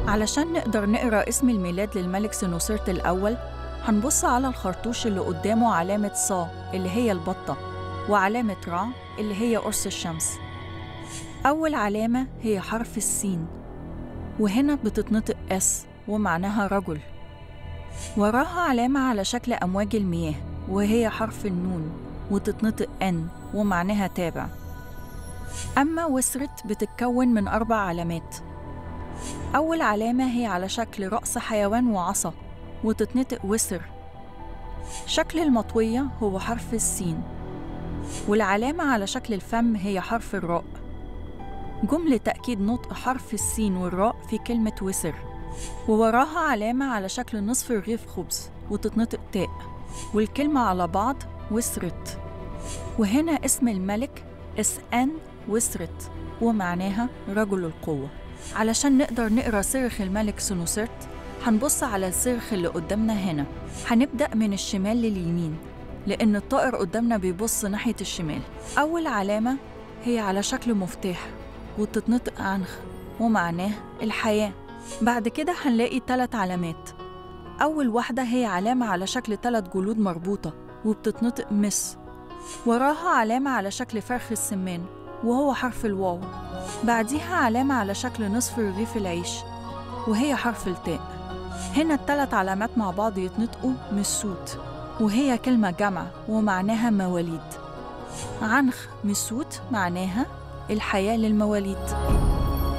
علشان نقدر نقرأ اسم الميلاد للملك سنوسرت الأول، هنبص على الخرطوش اللي قدامه علامة صا اللي هي البطة، وعلامة را اللي هي قرص الشمس. أول علامة هي حرف السين، وهنا بتتنطق اس ومعناها رجل. وراها علامة على شكل أمواج المياه وهي حرف النون وتتنطق ان ومعناها تابع. أما وسرت بتتكون من 4 علامات. أول علامة هي على شكل رأس حيوان وعصا وتتنطق وسر. شكل المطوية هو حرف السين، والعلامة على شكل الفم هي حرف الراء. جملة تأكيد نطق حرف السين والراء في كلمة وسر. ووراها علامة على شكل نصف رغيف خبز وتتنطق تاء، والكلمة على بعض وسرت. وهنا اسم الملك اسأن وسرت ومعناها رجل القوة. علشان نقدر نقرأ صرخ الملك سنوسرت هنبص على الصرخ اللي قدامنا هنا. هنبدأ من الشمال لليمين لأن الطائر قدامنا بيبص ناحية الشمال. أول علامة هي على شكل مفتاح وتتنطق عنخ ومعناه الحياة. بعد كده هنلاقي 3 علامات. أول واحدة هي علامة على شكل 3 جلود مربوطة وبتتنطق مس. وراها علامة على شكل فرخ السمان وهو حرف الواو. بعديها علامة على شكل نصف رغيف العيش وهي حرف التاء. هنا ال3 علامات مع بعض يتنطقوا مسوت، وهي كلمة جمع ومعناها مواليد. عنخ مسوت معناها الحياة للمواليد.